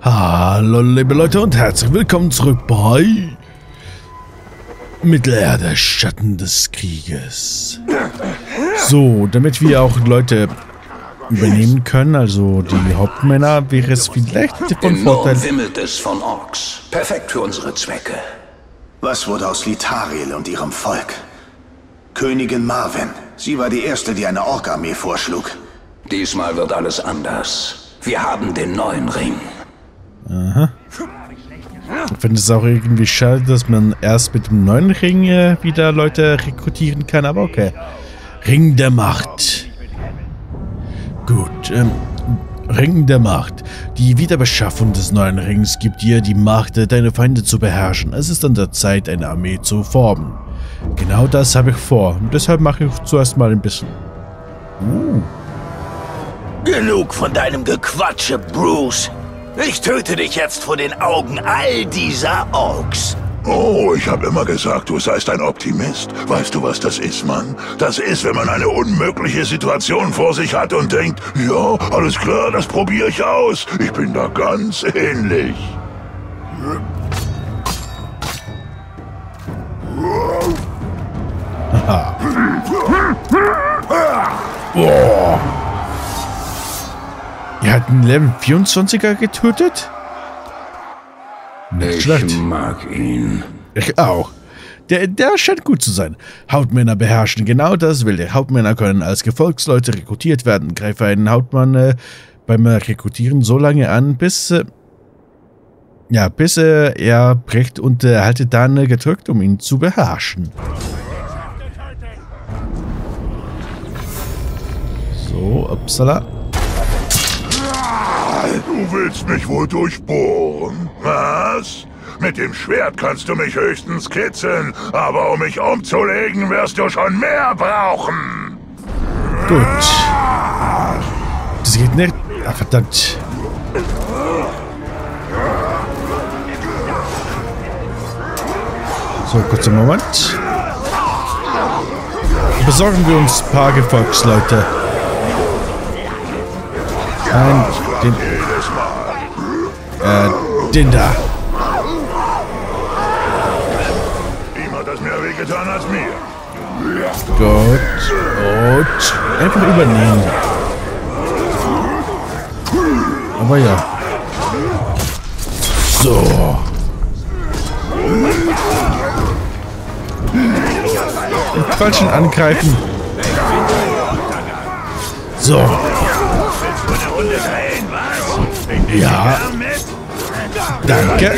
Hallo liebe Leute und herzlich willkommen zurück bei Mittelerde, Schatten des Krieges. So, damit wir auch Leute übernehmen können, also die Hauptmänner, wäre es vielleicht von Vorteil... wimmelt es von Orks. Perfekt für unsere Zwecke. Was wurde aus Litariel und ihrem Volk? Königin Marwen. Sie war die erste, die eine Ork-Armee vorschlug. Diesmal wird alles anders. Wir haben den neuen Ring. Aha. Ich finde es auch irgendwie schade, dass man erst mit dem neuen Ring wieder Leute rekrutieren kann, aber okay. Ring der Macht. Gut, Ring der Macht. Die Wiederbeschaffung des neuen Rings gibt dir die Macht, deine Feinde zu beherrschen. Es ist an der Zeit, eine Armee zu formen. Genau das habe ich vor. Und deshalb mache ich zuerst mal ein bisschen. Genug von deinem Gequatsche, Bruce. Ich töte dich jetzt vor den Augen all dieser Orks. Oh, ich habe immer gesagt, du seist ein Optimist. Weißt du, was das ist, Mann? Das ist, wenn man eine unmögliche Situation vor sich hat und denkt, ja, alles klar, das probiere ich aus. Ich bin da ganz ähnlich. Haha. Boah. Ihr habt einen Level 24er getötet? Nicht schlecht. Ich mag ihn. Ich auch. Der scheint gut zu sein. Hauptmänner beherrschen genau das will der. Hauptmänner können als Gefolgsleute rekrutiert werden. Greife einen Hauptmann beim Rekrutieren so lange an, bis er bricht und haltet dann gedrückt, um ihn zu beherrschen. So, upsala. Du willst mich wohl durchbohren, was? Mit dem Schwert kannst du mich höchstens kitzeln, aber um mich umzulegen, wirst du schon mehr brauchen. Gut. Das geht nicht. Ah, verdammt. So, kurzer Moment. Besorgen wir uns ein paar Gefolgsleute. Den da. Ihm hat das mehr wehgetan als mir. Gut. Und einfach übernehmen. Aber ja. So. Mit falschen angreifen. So. Ja. Danke.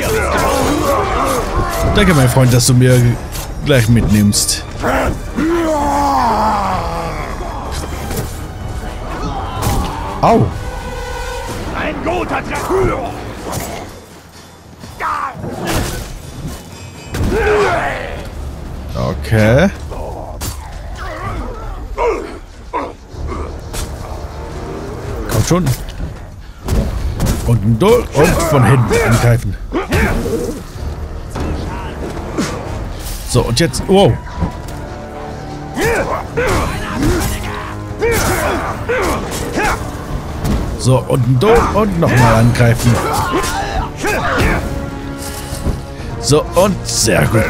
Danke, mein Freund, dass du mir gleich mitnimmst. Au. Ein guter Drache. Okay. Kommt schon. Und durch und von hinten angreifen. So, und jetzt... Wow. So, unten durch und nochmal angreifen. So, und sehr gut.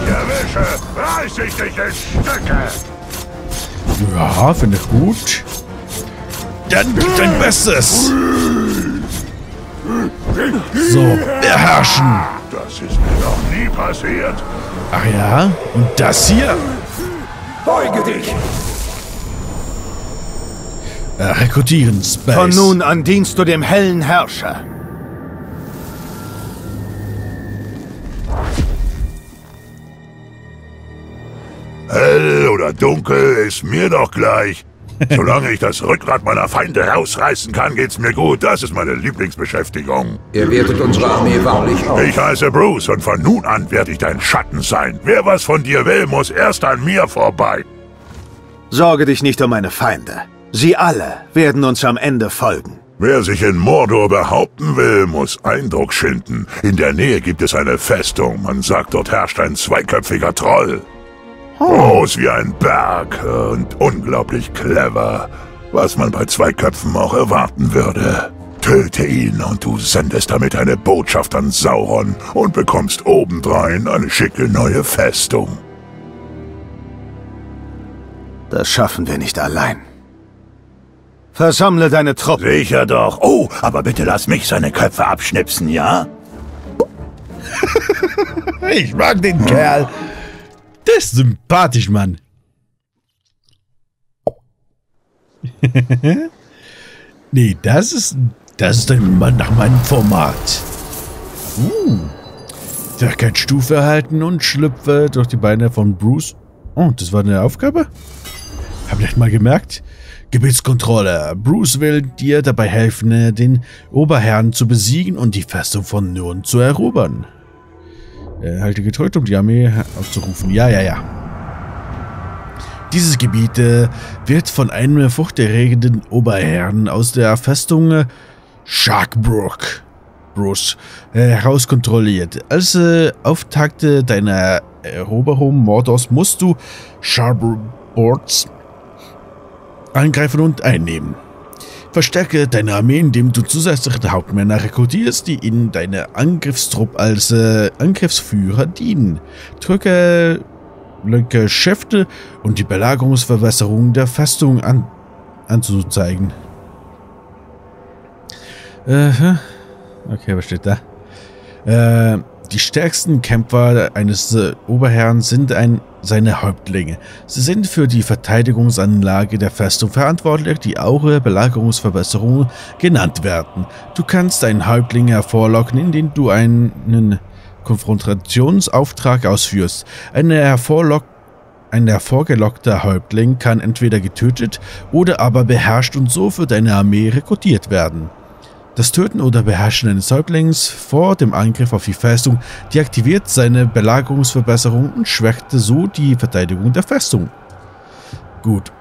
Ja, finde ich gut. Dann gib dein Bestes. So, beherrschen. Das ist mir noch nie passiert. Ach ja, und das hier? Beuge dich. Rekrutieren, Space. Von nun an dienst du dem hellen Herrscher. Hell oder dunkel, ist mir doch gleich. Solange ich das Rückgrat meiner Feinde rausreißen kann, geht's mir gut. Das ist meine Lieblingsbeschäftigung. Ihr wertet unsere Armee wahrlich auf. Ich heiße Bruce und von nun an werde ich dein Schatten sein. Wer was von dir will, muss erst an mir vorbei. Sorge dich nicht um meine Feinde. Sie alle werden uns am Ende folgen. Wer sich in Mordor behaupten will, muss Eindruck schinden. In der Nähe gibt es eine Festung. Man sagt, dort herrscht ein zweiköpfiger Troll. Groß wie ein Berg und unglaublich clever. Was man bei zwei Köpfen auch erwarten würde. Töte ihn und du sendest damit eine Botschaft an Sauron und bekommst obendrein eine schicke neue Festung. Das schaffen wir nicht allein. Versammle deine Truppe. Sicher doch. Oh, aber bitte lass mich seine Köpfe abschnipsen, ja? Ich mag den Kerl. Der ist sympathisch, Mann. Nee, das ist ein Mann nach meinem Format. Stärkeitsstufe erhalten und schlüpfe durch die Beine von Bruce. Oh, das war eine Aufgabe? Hab ich nicht mal gemerkt. Gebietskontrolle. Bruce will dir dabei helfen, den Oberherrn zu besiegen und die Festung von Nurn zu erobern. Halte gedrückt, um die Armee aufzurufen. Ja. Dieses Gebiet wird von einem furchterregenden Oberherrn aus der Festung Sharkbrook heraus kontrolliert. Als Auftakt deiner Eroberung Mordors musst du Sharkbrooks angreifen und einnehmen. Verstärke deine Armee, indem du zusätzliche Hauptmänner rekrutierst, die in deiner Angriffstruppe als Angriffsführer dienen. Drücke Geschäfte und die Belagerungsverbesserung der Festung anzuzeigen. Okay, was steht da? Die stärksten Kämpfer eines Oberherrn sind seine Häuptlinge. Sie sind für die Verteidigungsanlage der Festung verantwortlich, die auch Belagerungsverbesserungen genannt werden. Du kannst einen Häuptling hervorlocken, indem du einen Konfrontationsauftrag ausführst. Ein hervorgelockter Häuptling kann entweder getötet oder aber beherrscht und so für deine Armee rekrutiert werden. Das Töten oder Beherrschen eines Häuptlings vor dem Angriff auf die Festung deaktiviert seine Belagerungsverbesserung und schwächt so die Verteidigung der Festung. Gut.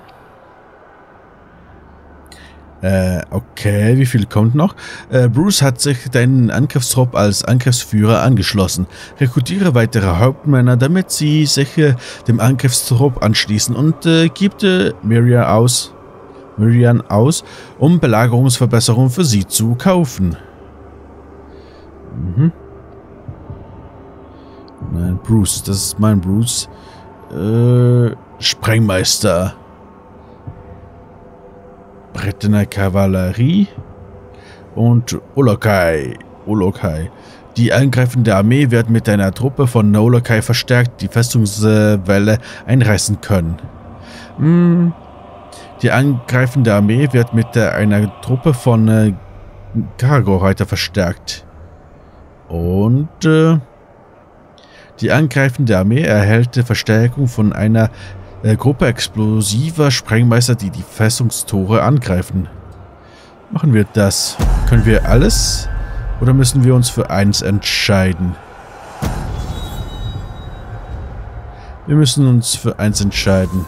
Okay, wie viel kommt noch? Bruce hat sich deinen Angriffstrupp als Angriffsführer angeschlossen. Rekrutiere weitere Hauptmänner, damit sie sich dem Angriffstrupp anschließen und gibt Mirian aus, um Belagerungsverbesserungen für sie zu kaufen. Nein, Bruce, das ist mein Bruce. Sprengmeister. Brettner Kavallerie und Olokai. Die angreifende Armee wird mit einer Truppe von Olokai verstärkt, die Festungswälle einreißen können. Die angreifende Armee wird mit einer Truppe von Cargo-Reiter verstärkt. Und die angreifende Armee erhält Verstärkung von einer Gruppe explosiver Sprengmeister, die die Festungstore angreifen. Machen wir das. Können wir alles? Oder müssen wir uns für eins entscheiden? Wir müssen uns für eins entscheiden.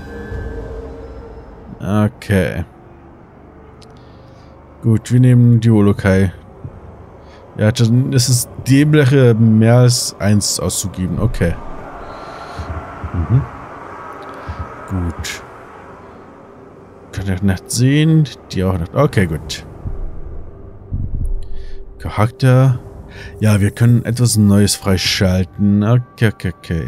Okay. Gut, wir nehmen die Olokai. Ja, es ist dämlich, mehr als eins auszugeben. Okay. Gut. Kann ich nicht sehen. Die auch nicht. Okay, gut. Charakter. Ja, wir können etwas Neues freischalten. Okay.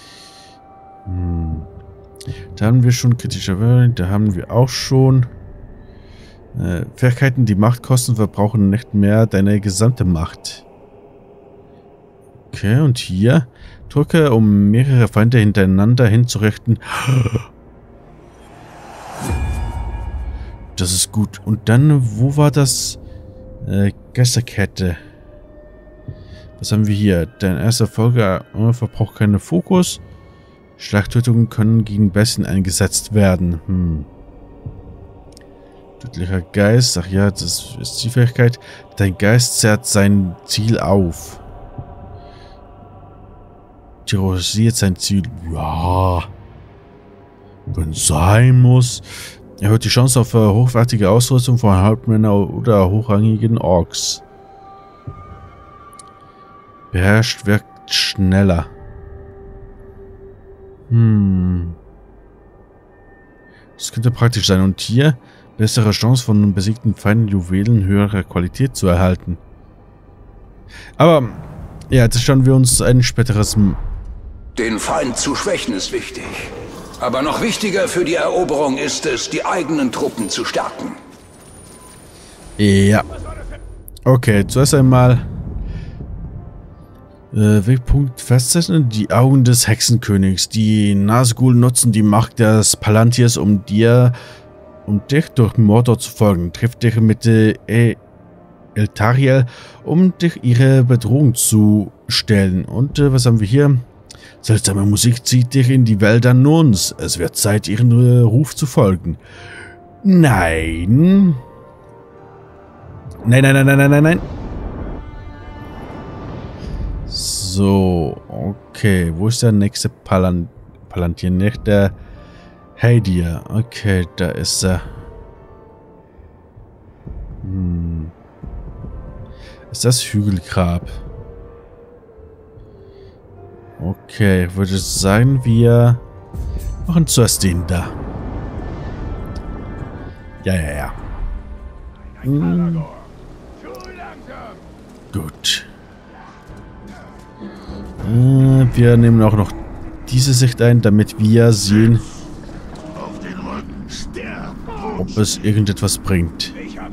Da haben wir schon kritische Wellen. Da haben wir auch schon. Fähigkeiten, die Macht kosten, verbrauchen nicht mehr deine gesamte Macht. Okay, und hier. Drücke, um mehrere Feinde hintereinander hinzurichten. Das ist gut. Und dann, wo war das? Geisterkette. Was haben wir hier? Dein erster Folge verbraucht keinen Fokus. Schlagtötungen können gegen Bestien eingesetzt werden. Tödlicher Geist. Ach ja, das ist die Fähigkeit. Dein Geist zerrt sein Ziel auf. Terrorisiert sein Ziel. Ja. Wenn es sein muss. Erhöht die Chance auf hochwertige Ausrüstung von Hauptmännern oder hochrangigen Orks. Beherrscht wirkt schneller. Das könnte praktisch sein. Und hier Bessere Chance von besiegten Feinden Juwelen höherer Qualität zu erhalten. Aber, ja, jetzt schauen wir uns ein späteres... Den Feind zu schwächen ist wichtig. Aber noch wichtiger für die Eroberung ist es, die eigenen Truppen zu stärken. Ja. Okay, zuerst einmal... Wegpunkt festzeichnen. Die Augen des Hexenkönigs. Die Nazgul nutzen die Macht des Palantirs, um dich durch Mordor zu folgen. Triff dich mit Eltariel, um dich ihre Bedrohung zu stellen. Und was haben wir hier? Seltsame Musik zieht dich in die Wälder Nurns. Es wird Zeit, ihren Ruf zu folgen. Nein. Nein. So, okay. Wo ist der nächste Palantir? Nicht der Heidir. Okay, da ist er. Ist das Hügelgrab? Okay, ich würde sagen, wir machen zuerst den da. Ja. Gut. Wir nehmen auch noch diese Sicht ein, damit wir sehen, ob es irgendetwas bringt.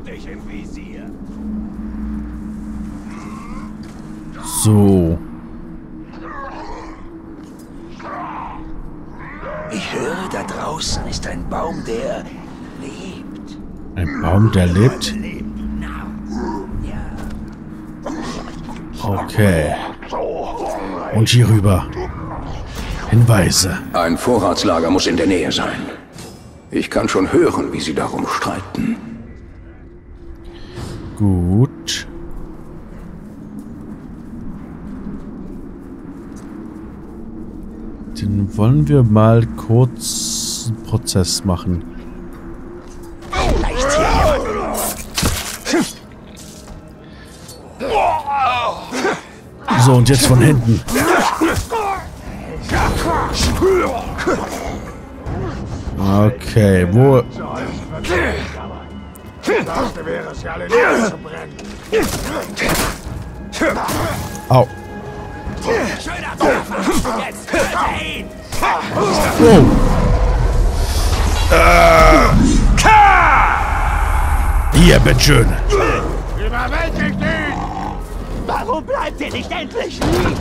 So. Ich höre, da draußen ist ein Baum, der lebt. Ein Baum, der lebt? Okay. Und hier rüber. Hinweise. Ein Vorratslager muss in der Nähe sein. Ich kann schon hören, wie sie darum streiten. Gut. Dann wollen wir mal kurz einen Prozess machen. So, und jetzt von hinten. Okay, wo... Au. Wow. Hier, bitteschön. Überwältigt ihn! Warum bleibt ihr nicht endlich liegen?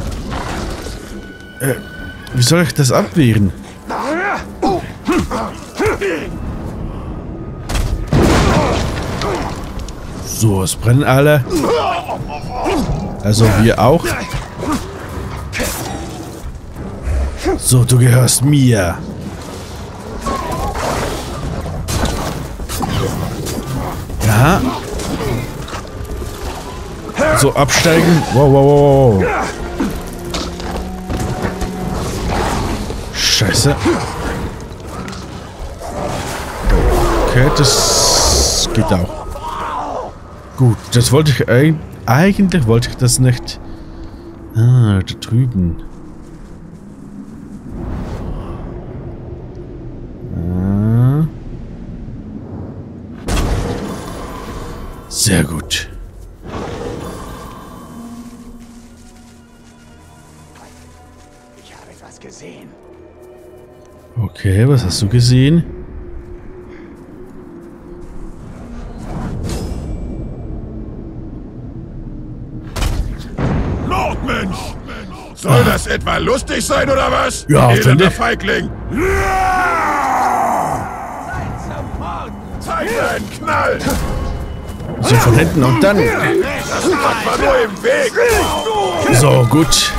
Wie soll ich das abwehren? So, es brennen alle. Also wir auch. So, du gehörst mir. Ja. So, absteigen. Wow. Scheiße. Okay, das geht auch. Gut, das wollte ich eigentlich wollte ich das nicht. Ah, da drüben. Ah. Sehr gut. Ich habe etwas gesehen. Okay, was hast du gesehen? Nordmensch! Soll das etwa lustig sein, oder was? Ja, finde ich. Feigling! Zeig deinen Knall! So, von hinten und dann. Das war nur im Weg! So, gut.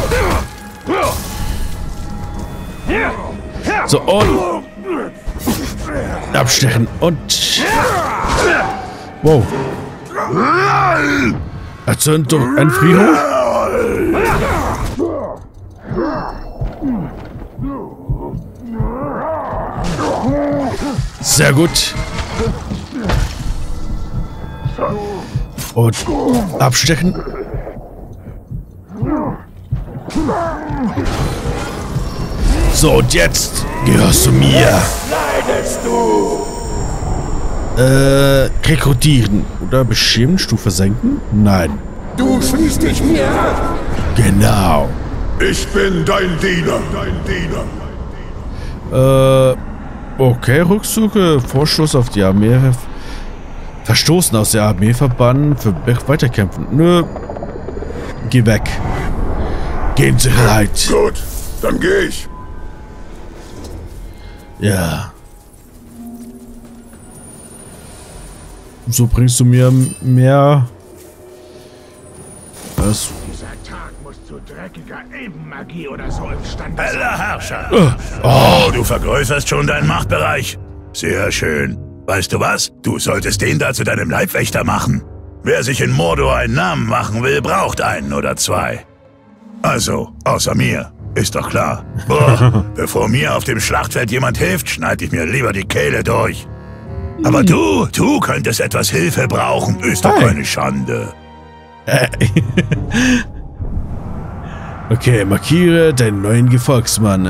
So, und. Abstechen und. Wow. Erzündung, ein Friedhof? Sehr gut. Und abstechen. So, und jetzt gehörst du mir. Leidest du! Rekrutieren. Oder beschämen, Stufe senken? Nein. Du schließt dich mir an. Genau. Ich bin dein Diener. Okay, Rücksuche, Vorstoß auf die Armee, Verstoßen aus der Armee verbannen, für weiterkämpfen. Nö. Geh weg. Geh in Sicherheit. Gut, dann gehe ich. Ja. So bringst du mir mehr... Was? Dieser Tag muss zu dreckiger Ebenmagie oder so imstande sein. Heller Herrscher! Oh, du vergrößerst schon deinen Machtbereich. Sehr schön. Weißt du was? Du solltest den da zu deinem Leibwächter machen. Wer sich in Mordor einen Namen machen will, braucht einen oder zwei. Also, außer mir. Ist doch klar. Boah, bevor mir auf dem Schlachtfeld jemand hilft, schneide ich mir lieber die Kehle durch. Aber du könntest etwas Hilfe brauchen. Ist doch keine Schande. Okay, markiere deinen neuen Gefolgsmann.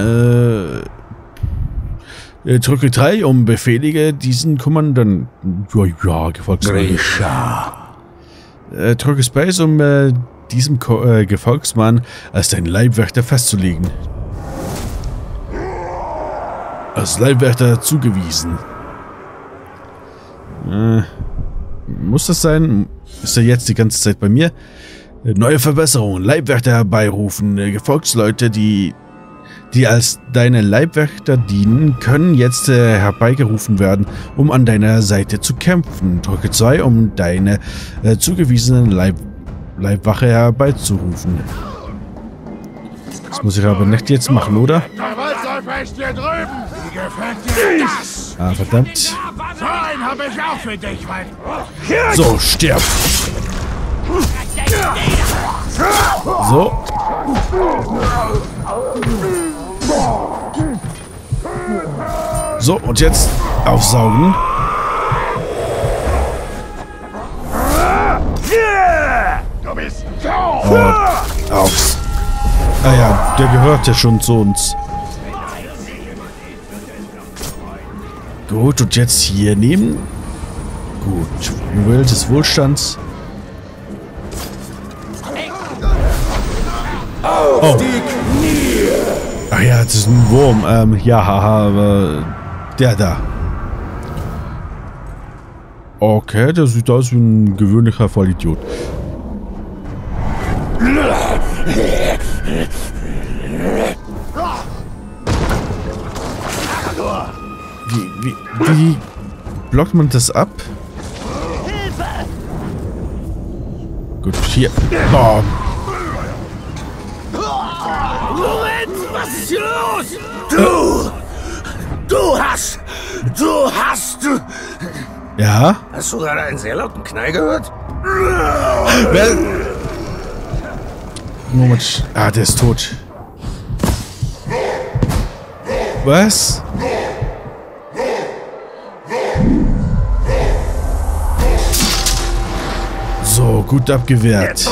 Drücke 3, um befehlige diesen Kommandanten. Ja, Gefolgsmann. Grisha. Drücke Space, um diesem Gefolgsmann als deinen Leibwächter festzulegen. Als Leibwächter zugewiesen. Muss das sein? Ist er jetzt die ganze Zeit bei mir? Neue Verbesserungen. Leibwächter herbeirufen. Gefolgsleute, die als deine Leibwächter dienen, können jetzt herbeigerufen werden, um an deiner Seite zu kämpfen. Drücke 2, um deine zugewiesenen Leibwache herbeizurufen. Das muss ich aber nicht jetzt machen, oder? Der Waldläufer ist hier drüben. Wie gefällt dir das? Ah, verdammt. So einen habe ich auch für dich, Wald. So, stirb. So. So, und jetzt aufsaugen. Du bist Und aufs. Ah ja, der gehört ja schon zu uns. Gut, und jetzt hier nehmen. Gut, Juwel des Wohlstands. Oh. Ach ja, das ist ein Wurm. Ja, haha, aber der da. Okay, der sieht aus wie ein gewöhnlicher Vollidiot. Wie blockt man das ab? Gut, hier. Oh. Lorenz, was ist hier los? Du hast... Ja? Hast du gerade einen sehr lauten Knall gehört? Moment. Ah, der ist tot. Was? So, gut abgewehrt.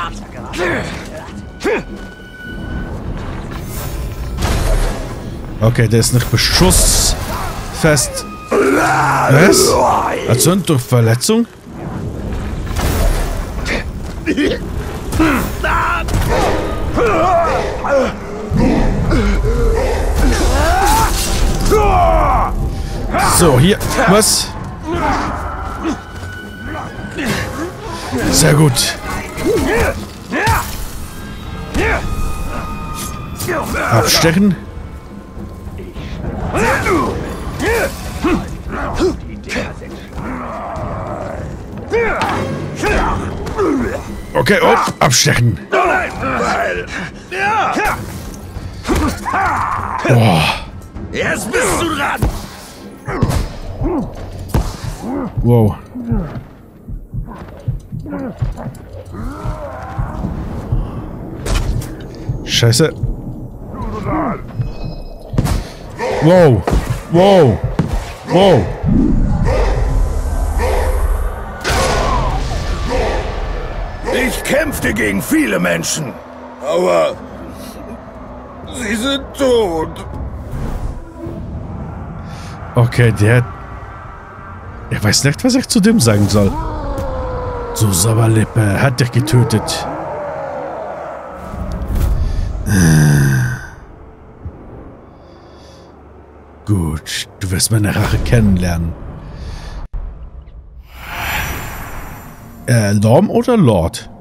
Okay, der ist nicht beschussfest. Was? Erzürnt durch Verletzung? So, hier. Was? Sehr gut. Abstechen. Okay, und abstechen. Boah. Jetzt bist du dran. Wow. Scheiße. Wow. Wow. Wow. Ich kämpfte gegen viele Menschen. Aber sie sind tot. Okay, der Ich weiß nicht, was ich zu dem sagen soll. So, Sabberlippe, hat dich getötet. Gut, du wirst meine Rache kennenlernen. Lorm oder Lord?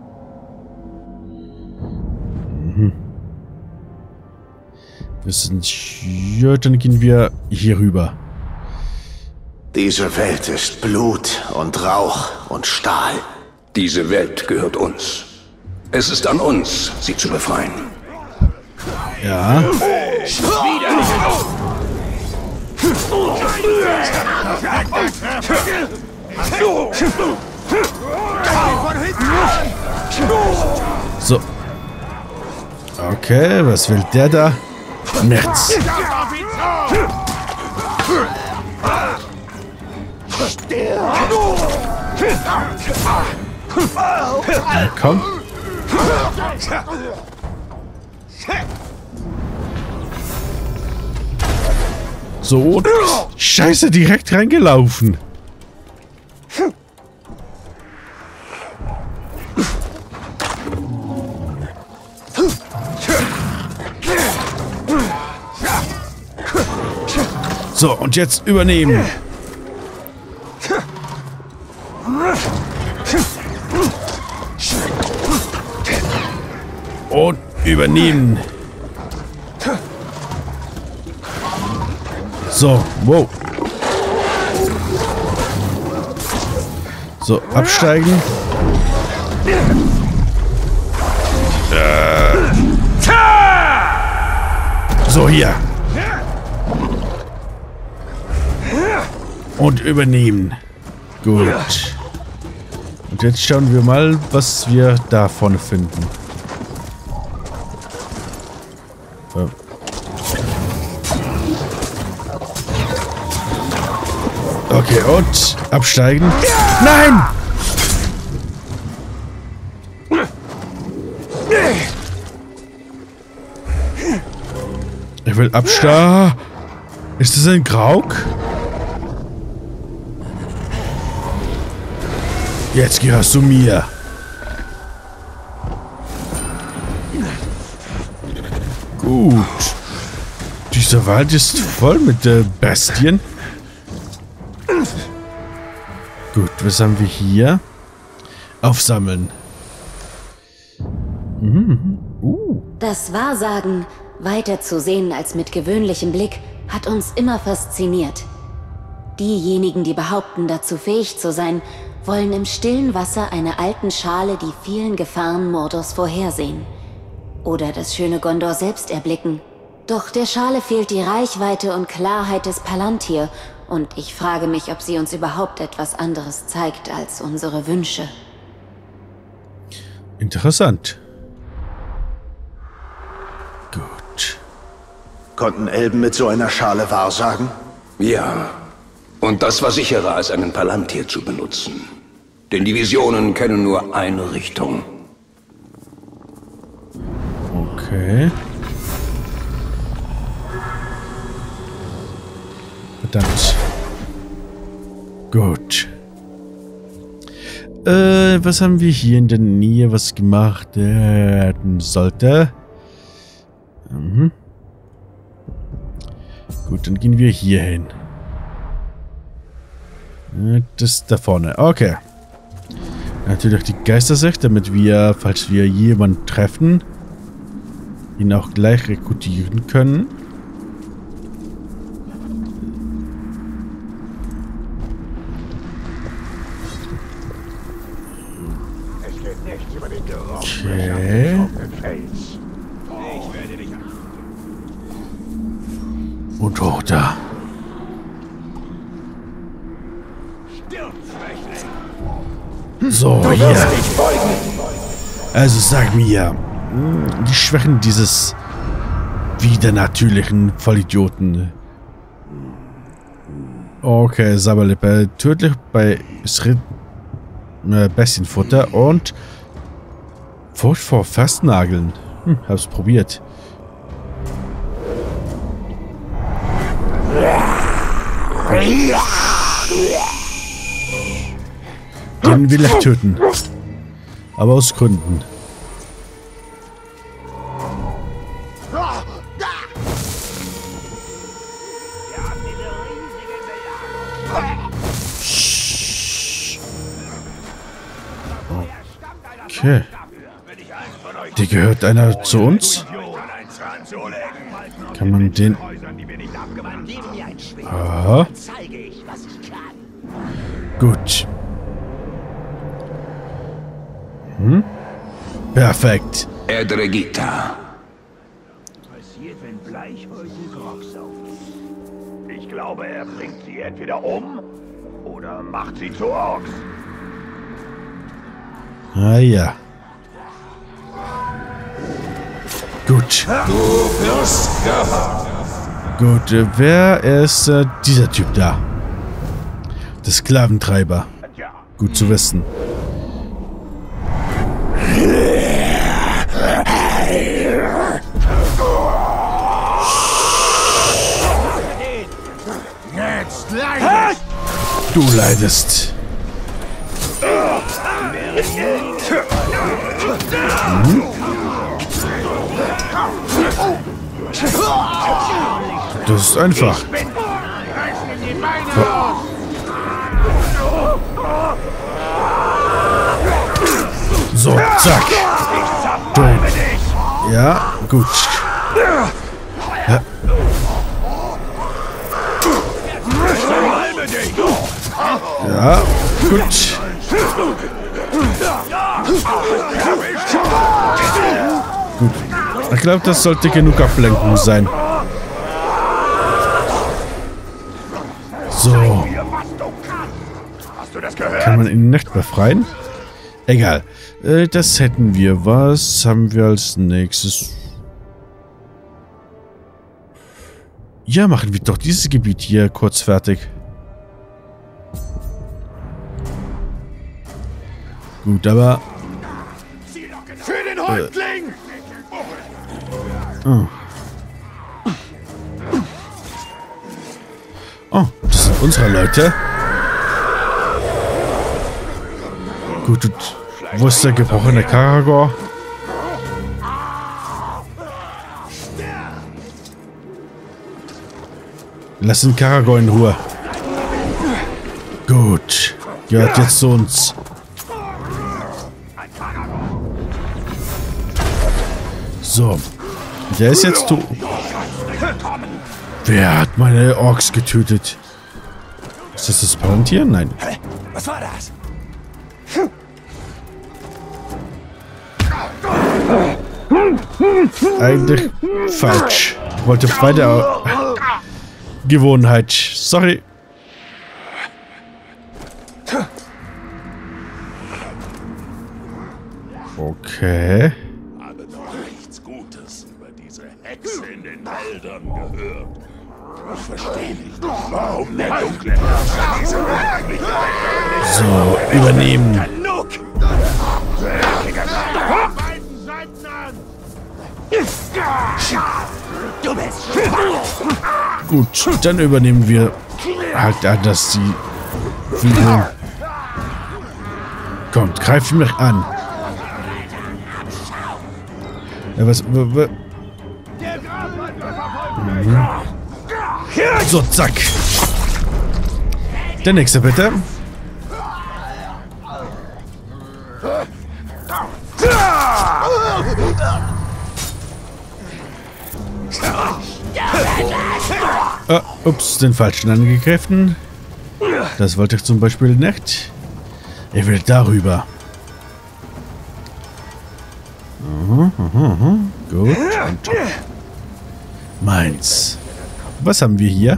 Wir sind hier, dann gehen wir hier rüber. Diese Welt ist Blut und Rauch und Stahl. Diese Welt gehört uns. Es ist an uns, sie zu befreien. Ja. So. Okay, was will der da? Nichts. Na, komm. So. Scheiße, direkt reingelaufen. So, und jetzt übernehmen. Und übernehmen. So, wow. So, absteigen. So, hier. Und übernehmen. Gut. Und jetzt schauen wir mal, was wir da vorne finden. Okay, und absteigen. Nein! Ich will absteigen. Ist das ein Grauk? Jetzt gehörst du mir. Gut. Dieser Wald ist voll mit Bestien. Gut, was haben wir hier? Aufsammeln. Das Wahrsagen, weiter zu sehen als mit gewöhnlichem Blick, hat uns immer fasziniert. Diejenigen, die behaupten, dazu fähig zu sein, wollen im stillen Wasser einer alten Schale die vielen Gefahren Mordors vorhersehen. Oder das schöne Gondor selbst erblicken. Doch der Schale fehlt die Reichweite und Klarheit des Palantir, und ich frage mich, ob sie uns überhaupt etwas anderes zeigt als unsere Wünsche. Interessant. Gut. Konnten Elben mit so einer Schale wahrsagen? Ja. Und das war sicherer, als einen Palantir zu benutzen. Denn die Visionen kennen nur eine Richtung. Okay. Verdammt. Gut. Was haben wir hier in der Nähe, was gemacht werden sollte? Gut, dann gehen wir hier hin. Das da vorne. Okay. Natürlich die Geistersicht, damit wir, falls wir jemanden treffen, ihn auch gleich rekrutieren können. Okay. Und hoch da. So, hier. Also sag mir, die Schwächen dieses widernatürlichen Vollidioten. Okay, Sabberlippe. Tödlich bei Bestienfutter und Furcht vor Festnageln. Hab's probiert. Den will ich töten. Aber aus Gründen. Okay. Die gehört einer zu uns? Kann man den... Aha. Gut. Perfekt. Edregita. Passiert, wenn Bleichhäutel Grog saufen. Ich glaube, er bringt sie entweder um oder macht sie zu Orks. Ah ja. Gut. Du wirst gehabt. Gut, wer ist dieser Typ da? Der Sklaventreiber. Gut zu wissen. Du leidest. Das ist einfach. So, zack. Tot. Ja, gut. Ja. Ja, gut. Gut. Ich glaube, das sollte genug Ablenkung sein. So. Kann man ihn nicht befreien? Egal. Das hätten wir. Was haben wir als nächstes? Ja, machen wir doch dieses Gebiet hier kurz fertig. Gut, aber... Für den Häuptling! Oh. Oh, das sind unsere Leute. Gut, und wo ist der gebrochene Karagor? Lass den Karagor in Ruhe. Gut. Gehört jetzt zu uns. So. Der ist jetzt tot. Wer hat meine Orks getötet? Ist das Palantir? Nein. Was war das? Eigentlich falsch. Ich wollte beide... Gewohnheit. Sorry. Okay. Habe noch nichts Gutes über diese Hexe in den Wäldern gehört. Ich verstehe nicht, warum der dunkle Herrscher diese Möglichkeit... So, übernehmen. Genug! Beiden Seiten an! Du bist schwach! Gut, dann übernehmen wir halt das die Führung. Kommt, greift mich an. Ja, was... So, zack. Der nächste, bitte. Ups, den falschen angegriffen. Das wollte ich zum Beispiel nicht. Ich will darüber. Gut. Und meins. Was haben wir hier?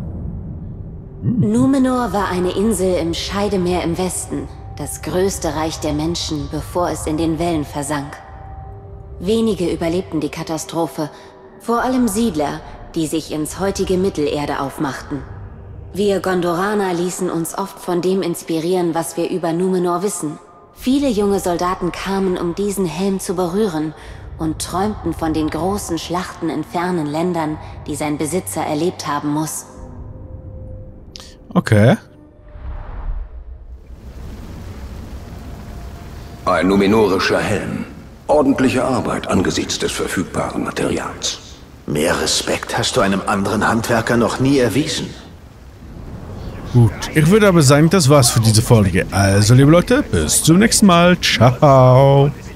Numenor war eine Insel im Scheidemeer im Westen. Das größte Reich der Menschen, bevor es in den Wellen versank. Wenige überlebten die Katastrophe. Vor allem Siedler, die sich ins heutige Mittelerde aufmachten. Wir Gondoraner ließen uns oft von dem inspirieren, was wir über Numenor wissen. Viele junge Soldaten kamen, um diesen Helm zu berühren und träumten von den großen Schlachten in fernen Ländern, die sein Besitzer erlebt haben muss. Okay. Ein numenorischer Helm. Ordentliche Arbeit angesichts des verfügbaren Materials. Mehr Respekt hast du einem anderen Handwerker noch nie erwiesen. Gut, ich würde aber sagen, das war's für diese Folge. Also, liebe Leute, bis zum nächsten Mal. Ciao.